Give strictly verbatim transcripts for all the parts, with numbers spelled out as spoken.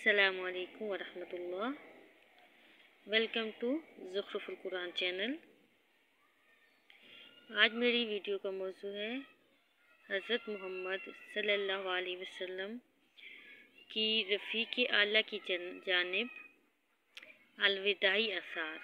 अस्सलामु अलैकुम वरहमतुल्लाह। Welcome to Zukhruful Quran channel. आज मेरी वीडियो का मौजू है हज़रत मोहम्मद सल्लल्लाहु अलैहि वसल्लम की रफ़ीक़ आला की जानिब अलविदाई आसार।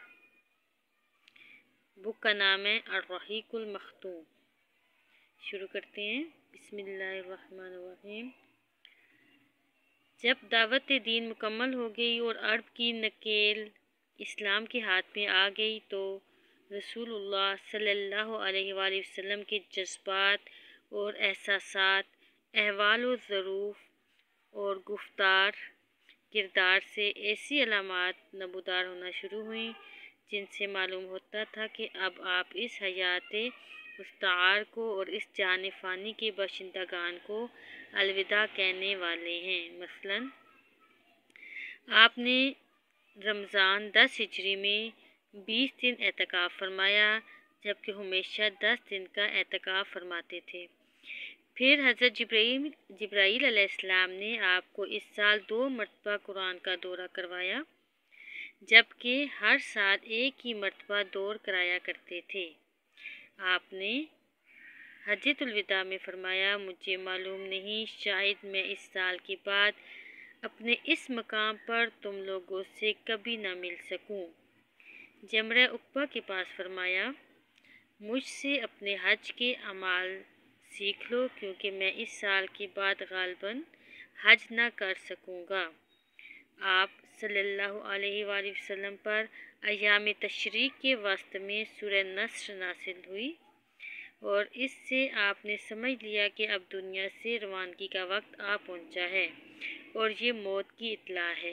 बुक का नाम है अर्रहीक़ुल मख़तूम। शुरू करते हैं। बिस्मिल्लाहिर्रहमानिर्रहीम। जब दावत दीन मुकम्मल हो गई और अरब की नकेल इस्लाम के हाथ में आ गई तो रसूलुल्लाह सल्लल्लाहु अलैहि वसल्लम के जज्बात और एहसासात, अहवाल व ज़रूफ़ और गुफ्तार किरदार से ऐसी अलामात नमूदार होना शुरू हुईं जिनसे मालूम होता था कि अब आप इस हयात मुस्तआर को और इस जान फ़ानी के बाशिंदगान को अलविदा कहने वाले हैं। मसलन आपने रमज़ान दस हिजरी में बीस दिन एतकाफ़ फरमाया, जबकि हमेशा दस दिन का एतकाफ़ फरमाते थे। फिर हज़रत जिब्राईल जिब्राईल अलैहिस्सलाम ने आपको इस साल दो मरतबा कुरान का दौरा करवाया, जबकि हर साल एक ही मरतबा दौर कराया करते थे। आपने हज्जतुल विदा में फरमाया, मुझे मालूम नहीं, शायद मैं इस साल के बाद अपने इस मकाम पर तुम लोगों से कभी न मिल सकूं। जमरे उक़बा के पास फरमाया, मुझसे अपने हज के अमाल सीख लो, क्योंकि मैं इस साल के बाद गालिबन हज न कर सकूँगा। आप सल्लल्लाहु अलैहि वसल्लम पर अय्याम तशरीक़ के वस्त में सूरह नस्र नाज़िल हुई और इससे आपने समझ लिया कि अब दुनिया से रवानगी का वक्त आ पहुंचा है और ये मौत की इत्तला है।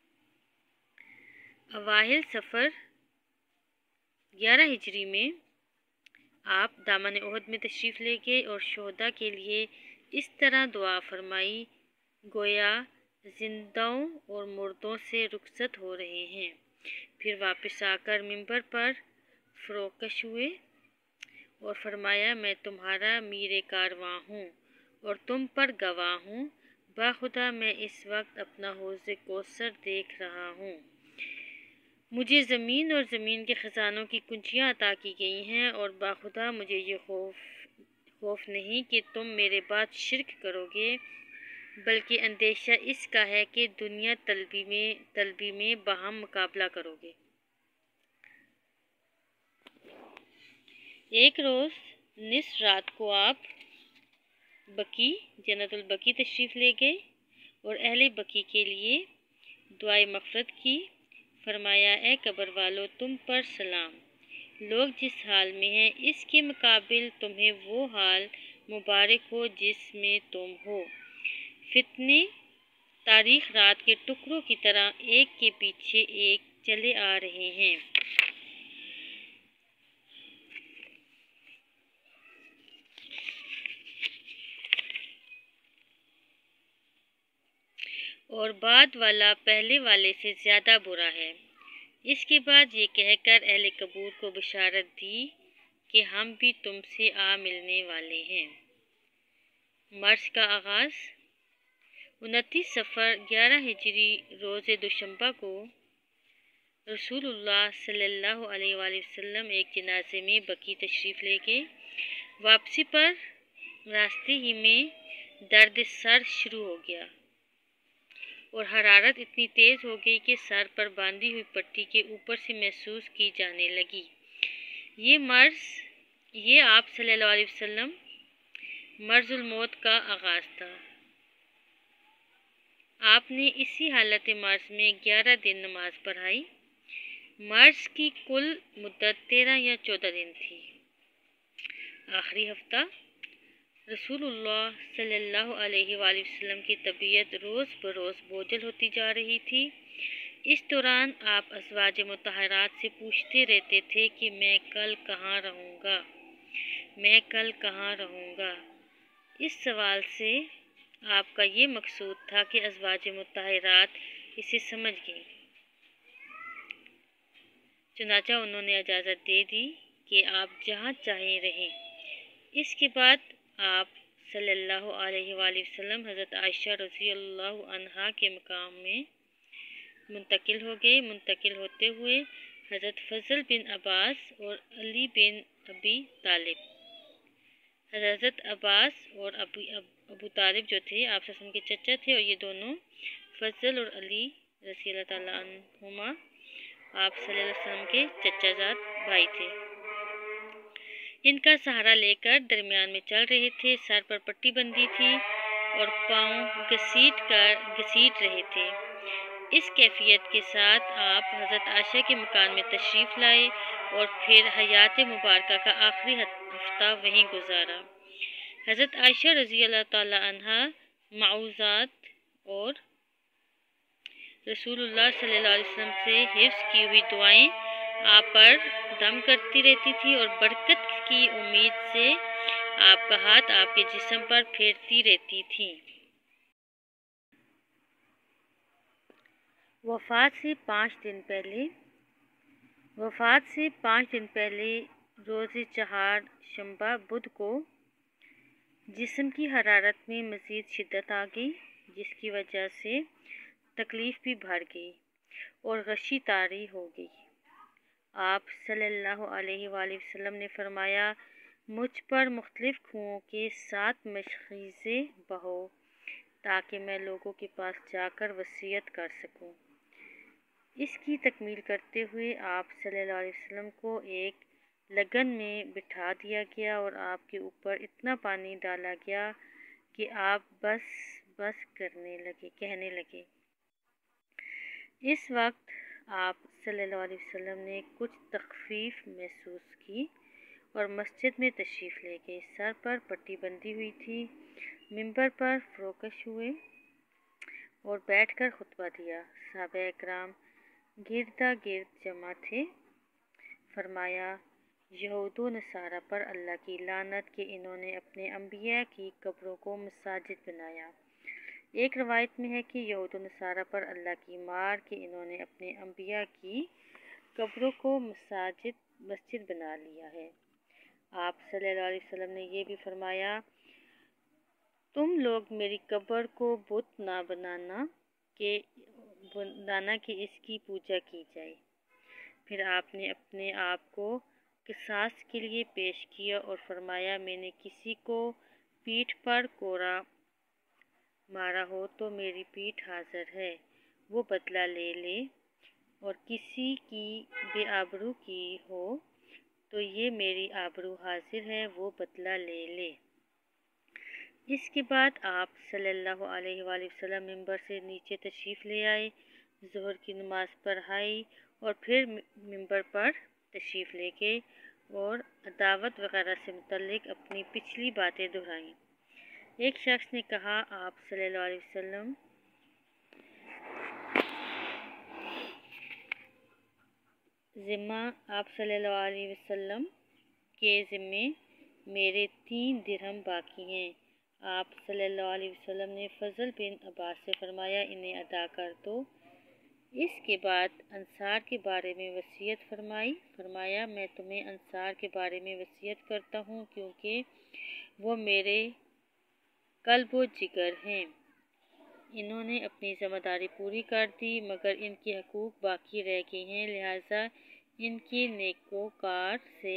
अवाहिल सफ़र ग्यारह हिजरी में आप दामन उहद में तशरीफ़ ले गए और शोहदा के लिए इस तरह दुआ फरमाई, गोया जिंदाओं और मुर्दों से रुखसत हो रहे हैं। फिर वापस आकर मिंबर पर फ़रोकश हुए और फरमाया, मैं तुम्हारा मीरे कारवां हूँ और तुम पर गवाह हूँ। बाखुदा मैं इस वक्त अपना हौज़ कौसर देख रहा हूँ। मुझे ज़मीन और ज़मीन के ख़जानों की कुंजियाँ अता की गई हैं और बाखुदा मुझे ये खौफ खौफ नहीं कि तुम मेरे बाद शिरक करोगे, बल्कि अंदेशा इसका है कि दुनिया तलबी में तलबी में बाहम मुकाबला करोगे। एक रोज़ निस रात को आप बकी जन्नतुल बकी तशरीफ़ ले गए और अहले बकी के लिए दुआए मग़फ़िरत की। फरमाया, ए कब्र वालों, तुम पर सलाम। लोग जिस हाल में हैं इसके मुकाबिल तुम्हें वो हाल मुबारक हो जिसमें तुम हो। फितने तारीख़ रात के टुकड़ों की तरह एक के पीछे एक चले आ रहे हैं। और बाद वाला पहले वाले से ज़्यादा बुरा है। इसके बाद ये कहकर अहले कबूर को बिशारत दी कि हम भी तुमसे आ मिलने वाले हैं। मर्स का आगाज़ उनतीस सफ़र ग्यारह हिजरी रोज़ दुशंबा को रसूलुल्लाह सल्लल्लाहु अलैहि वसल्लम एक जनाजे में बकी तशरीफ़ ले गए। वापसी पर रास्ते ही में दर्द सर शुरू हो गया और हरारत इतनी तेज़ हो गई कि सर पर बांधी हुई पट्टी के ऊपर से महसूस की जाने लगी। ये मर्ज़ ये आप सल्लल्लाहु अलैहि वसल्लम मर्ज़ुल मौत का आगाज़ था। आपने इसी हालत मर्ज़ में ग्यारह दिन नमाज पढ़ाई। मर्ज़ की कुल मुद्दत तेरह या चौदह दिन थी। आखिरी हफ्ता रसूलुल्लाह सल्लल्लाहु अलैहि वसल्लम की तबीयत रोज़ बरोज़ बोझल होती जा रही थी। इस दौरान आप अज़वाज मुतहरात से पूछते रहते थे कि मैं कल कहाँ रहूँगा, मैं कल कहाँ रहूँगा। इस सवाल से आपका ये मकसूद था कि अज़वाज मुतहरात इसे समझ गईं। चुनांचे उन्होंने इजाज़त दे दी कि आप जहाँ चाहें रहें। इसके बाद आप صلی اللہ علیہ وآلہ وسلم حضرت عائشہ رضی اللہ عنہا کے مقام میں منتقل ہو گئے۔ منتقل ہوتے ہوئے حضرت فضل بن عباس اور علی بن ابی طالب، حضرت عباس اور ابو ابو طالب جو تھے آپ صلی اللہ علیہ وسلم کے چچا تھے، اور یہ دونوں فضل اور علی رضی اللہ تعالیٰ عنہما آپ صلی اللہ علیہ وسلم کے چچا زاد بھائی تھے، ان کا سہارا لے کر درمیان میں چل رہے تھے۔ سر پر پٹی بندھی تھی اور پاؤں گھسیٹ کر گھسیٹ رہے تھے۔ اس کیفیت کے ساتھ آپ حضرت عائشہ کے مکان میں تشریف لائے اور پھر حیات مبارکہ کا آخری ہفتہ وہیں گزارا۔ حضرت عائشہ رضی اللہ تعالیٰ عنہا معوذات اور رسول اللہ صلی اللہ علیہ وسلم سے حفظ کی ہوئی دعائیں آپ پر دم کرتی رہتی تھی اور برکت کی امید سے آپ کا ہاتھ آپ کے جسم پر پھیرتی رہتی تھی۔ وفات سے پانچ دن پہلے وفات سے پانچ دن پہلے روز چہار شنبہ بدھ کو جسم کی حرارت میں مزید شدت آ گئی، جس کی وجہ سے تکلیف بھی بڑھ گئی اور غشی طاری ہو گئی۔ آپ صلی اللہ علیہ وآلہ وسلم نے فرمایا، مجھ پر مختلف کنوؤں کے ساتھ مشقیزیں بہو تاکہ میں لوگوں کے پاس جا کر وصیت کر سکوں۔ اس کی تکمیل کرتے ہوئے آپ صلی اللہ علیہ وسلم کو ایک لگن میں بٹھا دیا گیا اور آپ کے اوپر اتنا پانی ڈالا گیا کہ آپ بس بس کرنے لگے کہنے لگے۔ اس وقت آپ صلی اللہ علیہ وسلم نے کچھ تخفیف محسوس کی اور مسجد میں تشریف لے گئے۔ سر پر پٹی بندھی ہوئی تھی، منبر پر فروکش ہوئے اور بیٹھ کر خطبہ دیا۔ صحابہ اکرام گردا گرد جمع تھے۔ فرمایا، یہود و نصارہ پر اللہ کی لعنت کہ انہوں نے اپنے انبیاء کی قبروں کو مساجد بنایا۔ ایک روایت میں ہے کہ یہود و نصارہ پر اللہ کی مار کہ انہوں نے اپنے انبیاء کی قبروں کو مساجد مسجد بنا لیا ہے۔ آپ صلی اللہ علیہ وسلم نے یہ بھی فرمایا، تم لوگ میری قبر کو بت نہ بنانا کہ بنانا کہ اس کی پوجا کی جائے۔ پھر آپ نے اپنے آپ کو قصاص کے لیے پیش کیا اور فرمایا، میں نے کسی کو پیٹھ پر کوڑا مارا ہو تو میری پیٹھ حاضر ہے، وہ بدلہ لے لے، اور کسی کی بے آبرو کی ہو تو یہ میری آبرو حاضر ہے، وہ بدلہ لے لے۔ اس کے بعد آپ صلی اللہ علیہ وآلہ وسلم منبر سے نیچے تشریف لے آئے، ظہر کی نماز پڑھائی اور پھر منبر پر تشریف لے گئے اور عداوت وغیرہ سے متعلق اپنی پچھلی باتیں دہرائیں۔ ایک شخص نے کہا، آپ صلی اللہ علیہ وسلم ذمہ آپ صلی اللہ علیہ وسلم کے ذمے میرے تین درہم باقی ہیں۔ آپ صلی اللہ علیہ وسلم نے فضل بن عباس سے فرمایا، انہیں ادا کر دو۔ اس کے بعد انصار کے بارے میں وصیت فرمائی۔ فرمایا، میں تمہیں انصار کے بارے میں وصیت کرتا ہوں کیونکہ وہ میرے قلب و جگر ہیں۔ انہوں نے اپنی ذمہ داری پوری کر دی مگر ان کے حقوق باقی رہ گئے ہیں، لہٰذا ان کے نیکوکار سے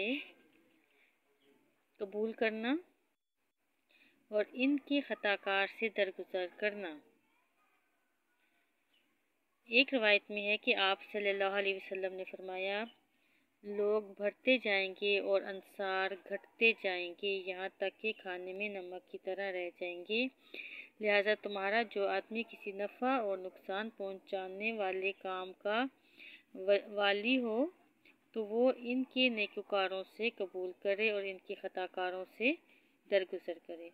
قبول کرنا اور ان کے خطا کار سے درگزر کرنا۔ ایک روایت میں ہے کہ آپ صلی اللہ علیہ وسلم نے فرمایا، لوگ بڑھتے جائیں گے اور انصار گھٹتے جائیں گے یہاں تک کہ کھانے میں نمک کی طرح رہ جائیں گے، لہٰذا تمہارا جو آدمی کسی نفع اور نقصان پہنچانے والے کام کا والی ہو تو وہ ان کے نیکوکاروں سے قبول کرے اور ان کے خطا کاروں سے درگزر کرے۔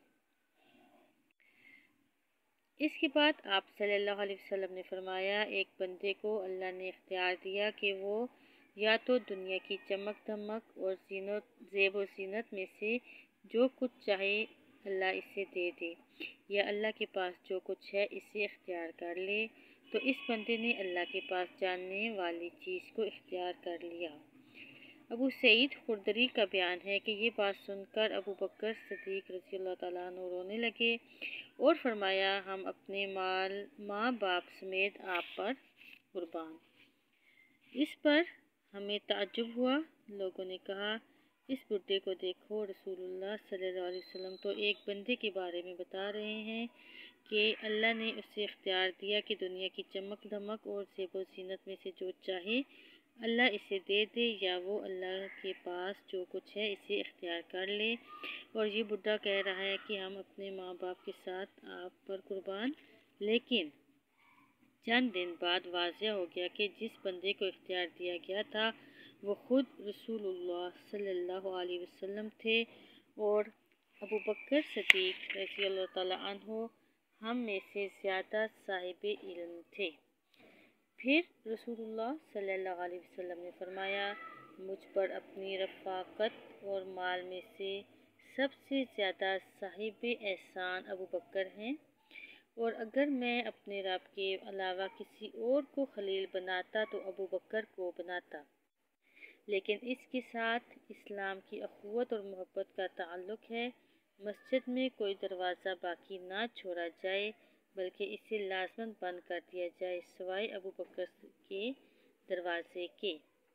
اس کے بعد آپ صلی اللہ علیہ وسلم نے فرمایا، ایک بندے کو اللہ نے اختیار دیا کہ وہ یا تو دنیا کی چمک دھمک اور زینت زیب و زینت میں سے جو کچھ چاہے اللہ اسے دے دے، یا اللہ کے پاس جو کچھ ہے اسے اختیار کر لے۔ تو اس بندے نے اللہ کے پاس جانے والی چیز کو اختیار کر لیا۔ ابو سعید خدری کا بیان ہے کہ یہ بات سن کر ابو بکر صدیق رضی اللہ تعالیٰ عنہ رونے لگے اور فرمایا ہم اپنے مال ماں باپ سمیت آپ پر قربان۔ اس پر ہمیں تعجب ہوا۔ لوگوں نے کہا اس بڈھے کو دیکھو، رسول اللہ صلی اللہ علیہ وسلم تو ایک بندے کے بارے میں بتا رہے ہیں کہ اللہ نے اسے اختیار دیا کہ دنیا کی چمک دھمک اور زیب و زینت میں سے جو چاہے اللہ اسے دے دے، یا وہ اللہ کے پاس جو کچھ ہے اسے اختیار کر لے، اور یہ بڈھا کہہ رہا ہے کہ ہم اپنے ماں باپ کے ساتھ آپ پر قربان۔ لیکن چند دن بعد واضح ہو گیا کہ جس بندے کو اختیار دیا گیا تھا وہ خود رسول اللہ صلی اللہ علیہ وسلم تھے، اور ابو بکر صدیق رضی اللہ تعالیٰ عنہ ہم میں سے زیادہ صاحب علم تھے۔ پھر رسول اللہ صلی اللہ علیہ وسلم نے فرمایا مجھ پر اپنی رفاقت اور مال میں سے سب سے زیادہ صاحب احسان ابو بکر ہیں، اور اگر میں اپنے رب کے علاوہ کسی اور کو خلیل بناتا تو ابو بکر کو بناتا، لیکن اس کے ساتھ اسلام کی اخوت اور محبت کا تعلق ہے۔ مسجد میں کوئی دروازہ باقی نہ چھوڑا جائے بلکہ اسے لازماً بند کر دیا جائے سوائے ابو بکر کے دروازے کے۔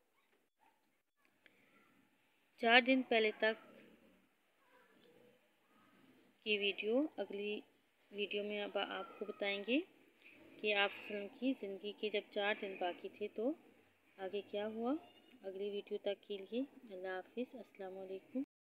چار دن پہلے تک کی ویڈیو، اگلی ویڈیو میں اب آپ کو بتائیں گے کہ آپ وسلم کی زندگی کے جب چار دن باقی تھے تو آگے کیا ہوا۔ اگلی ویڈیو تک کے لیے اللہ حافظ، السلام علیکم۔